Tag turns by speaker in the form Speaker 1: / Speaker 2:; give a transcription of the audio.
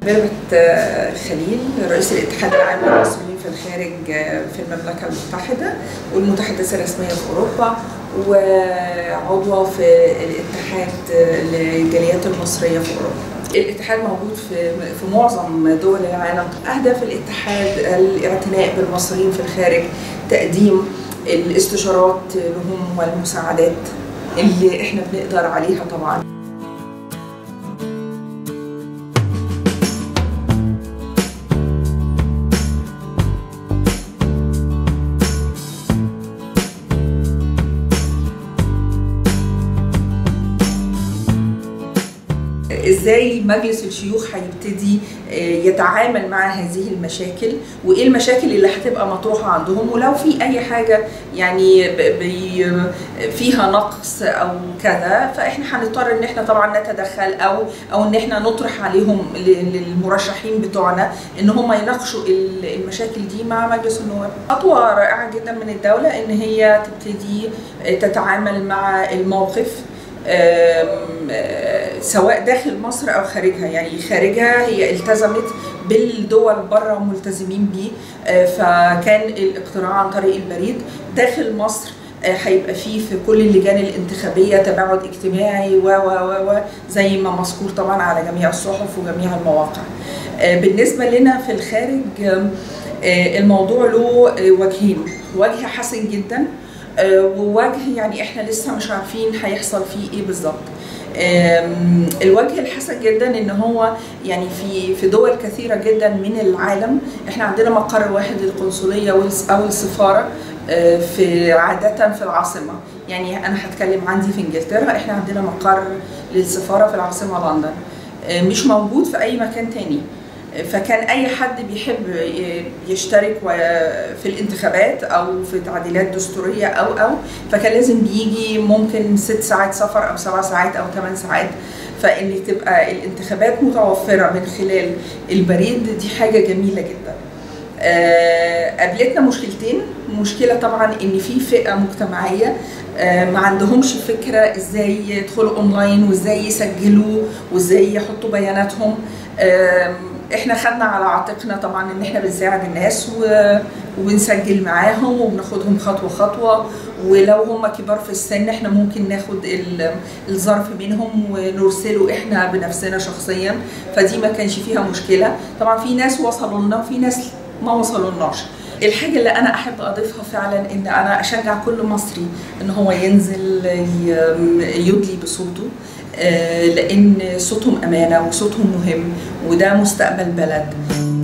Speaker 1: ميرفت خليل، رئيس الاتحاد العام للمصريين في الخارج في المملكة المتحدة والمتحدثة الرسمية في أوروبا، وعضوة في الاتحاد للجاليات المصرية في أوروبا. الاتحاد موجود في معظم دول العالم. أهداف الاتحاد الاعتناء بالمصريين في الخارج، تقديم الاستشارات لهم والمساعدات اللي احنا بنقدر عليها طبعا. ازاي مجلس الشيوخ هيبتدي يتعامل مع هذه المشاكل، وايه المشاكل اللي هتبقى مطروحه عندهم، ولو في اي حاجه يعني فيها نقص او كذا، فاحنا هنضطر ان احنا طبعا نتدخل او ان احنا نطرح عليهم للمرشحين بتوعنا ان هم يناقشوا المشاكل دي مع مجلس النواب. خطوه رائعه جدا من الدوله ان هي تبتدي تتعامل مع الموقف سواء داخل مصر او خارجها. يعني خارجها هي التزمت بالدول بره وملتزمين بيه، فكان الاقتراع عن طريق البريد. داخل مصر هيبقى فيه في كل اللجان الانتخابيه تباعد اجتماعي و زي ما مذكور طبعا على جميع الصحف وجميع المواقع. بالنسبه لنا في الخارج الموضوع له وجهين، وجه حسن جدا ووجه يعني احنا لسه مش عارفين هيحصل فيه ايه بالظبط. الوجه الحسن جدا ان هو يعني في دول كثيره جدا من العالم احنا عندنا مقر واحد للقنصليه او السفاره عاده في العاصمه. يعني انا هتكلم عندي في انجلترا، احنا عندنا مقر للسفاره في العاصمه لندن، مش موجود في اي مكان تاني. فكان اي حد بيحب يشترك في الانتخابات او في تعديلات دستوريه او فكان لازم بيجي ممكن 6 ساعات سفر او 7 ساعات او 8 ساعات. فان تبقى الانتخابات متوفره من خلال البريد دي حاجه جميله جدا. قابلتنا مشكلتين. مشكله طبعا ان في فئه مجتمعيه ما عندهمش فكره ازاي يدخلوا اونلاين وازاي يسجلوا وازاي يحطوا بياناتهم. احنا خدنا على عاتقنا طبعا ان احنا بنساعد الناس وبنسجل معاهم وبناخدهم خطوه خطوه، ولو هم كبار في السن احنا ممكن ناخد الظرف منهم ونرسله احنا بنفسنا شخصيا، فدي ما كانش فيها مشكله. طبعا في ناس وصلوا لنا وفي ناس ما وصلولناش. الحاجه اللي انا احب اضيفها فعلا ان انا اشجع كل مصري ان هو ينزل يدلي بصوته، لان صوتهم امانه وصوتهم مهم وده مستقبل بلد.